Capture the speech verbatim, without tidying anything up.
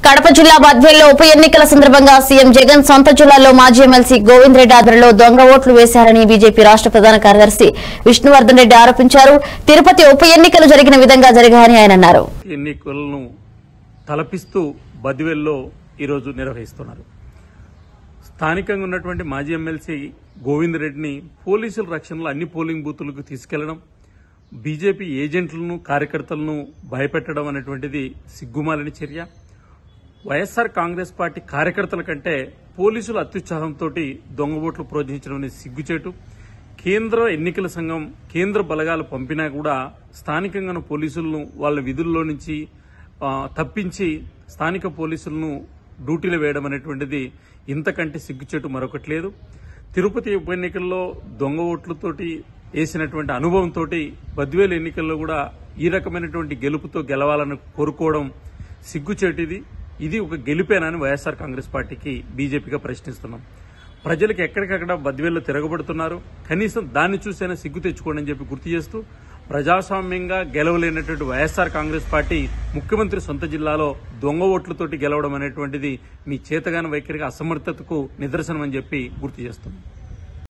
కడప జిల్లా బద్వేల్లో ఉప ఎన్నికల సందర్భంగా సీఎం జగన్ సొంత జిల్లాలో మాజీ ఎమ్మెల్సీ గోవింద్ రెడ్డి ఆధ్వర్యంలో దొంగ ఓట్లు వేశారని బీజేపీ రాష్ట్ర ప్రధాన కార్యదర్శి విష్ణువర్ధన్ రెడ్డి ఆరోపించారు. తిరుపతి ఉప ఎన్నికలు జరిగిన విధంగా జరిగాయని ఆయన అన్నారు. ఎన్నికలను తలపిస్తూ బద్వేల్లో ఈరోజు నిర్వహిస్తున్నారు. స్థానికంగా ఉన్నటువంటి మాజీ ఎమ్మెల్సీ గోవింద్ రెడ్డిని పోలీసుల రక్షణలో అన్ని పోలింగ్ బూతులకు తీసుకెళ్లడం, బీజేపీ ఏజెంట్లను కార్యకర్తలను భయపెట్టడం అనేటువంటిది సిగ్గుమాలిన చర్య. వైఎస్ఆర్ కాంగ్రెస్ పార్టీ కార్యకర్తల కంటే పోలీసుల అత్యుత్సాహంతో దొంగ ఓట్లు ప్రోత్సహించడం అనేది సిగ్గుచేటు. కేంద్ర ఎన్నికల సంఘం కేంద్ర బలగాలు పంపినా కూడా స్థానికంగా పోలీసులను వాళ్ళ విధుల్లో నుంచి తప్పించి స్థానిక పోలీసులను డ్యూటీలో వేయడం అనేటువంటిది ఇంతకంటే సిగ్గుచేటు మరొకటి లేదు. తిరుపతి ఉప ఎన్నికల్లో దొంగ ఓట్లతోటి వేసినటువంటి అనుభవంతో బద్వేలు ఎన్నికల్లో కూడా ఈ రకమైనటువంటి గెలుపుతో గెలవాలని కోరుకోవడం సిగ్గుచేటిది. ఇది ఒక గెలిపేనని వైఎస్ఆర్ కాంగ్రెస్ పార్టీకి బీజేపీగా ప్రశ్నిస్తున్నాం. ప్రజలకు ఎక్కడికక్కడ బద్వేల్లో తిరగబడుతున్నారు, కనీసం దాన్ని చూసైనా సిగ్గు తెచ్చుకోండి అని చెప్పి గుర్తు చేస్తూ, ప్రజాస్వామ్యంగా గెలవలేనటువంటి వైఎస్ఆర్ కాంగ్రెస్ పార్టీ ముఖ్యమంత్రి సొంత జిల్లాలో దొంగ ఓట్లతోటి గెలవడం అనేటువంటిది మీ చేతగాని వైఖరిగా అసమర్థతకు నిదర్శనం అని చెప్పి గుర్తు చేస్తున్నాం.